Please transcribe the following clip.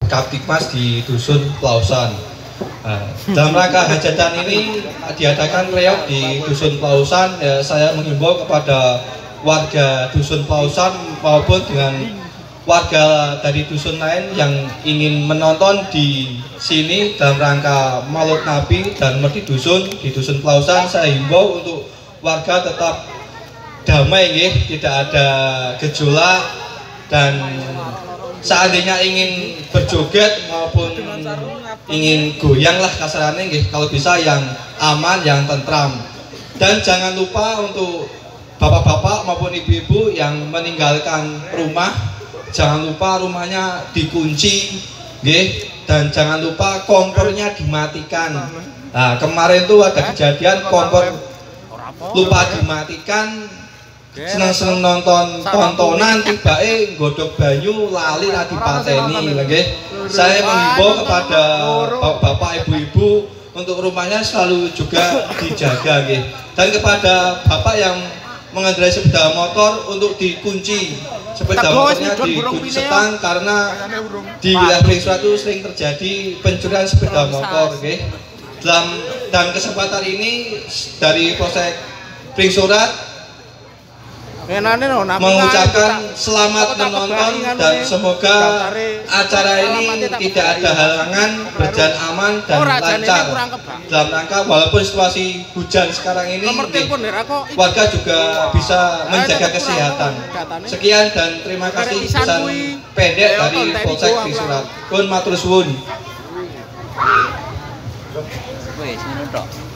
Kaptikmas di Dusun Plausan. Nah, dalam rangka hajatan ini diadakan reok di Dusun Plausan. Saya menghimbau kepada warga Dusun Plausan maupun dengan warga dari dusun lain yang ingin menonton di sini dalam rangka Maulid Nabi dan Merdi Dusun di Dusun Plausan. Saya himbau untuk warga tetap damai, tidak ada gejolak, dan seandainya ingin berjoget maupun ingin goyang lah kasarannya, kalau bisa yang aman, yang tentram. Dan jangan lupa untuk bapak-bapak maupun ibu-ibu yang meninggalkan rumah, jangan lupa rumahnya dikunci, dan jangan lupa kompornya dimatikan. Nah, kemarin tuh ada kejadian kompor lupa dimatikan, seneng-seneng nonton tontonan, tiba-tiba godok banyu lali lah dipateni. Saya menghimbau kepada bapak ibu-ibu untuk rumahnya selalu juga dijaga, dan kepada bapak yang mengendarai sepeda motor untuk dikunci sepeda motornya, dikunci setang, karena di wilayah Pringsurat itu sering terjadi pencurian sepeda motor. Dan kesempatan ini dari Polsek Pringsurat mengucapkan selamat menonton, dan semoga acara ini tidak ada halangan, berjalan aman dan lancar. Dalam rangka walaupun situasi hujan sekarang ini, warga juga bisa menjaga kesehatan. Sekian dan terima kasih, pesan pendek dari Polsek Pringsurat. Kun matur suwun.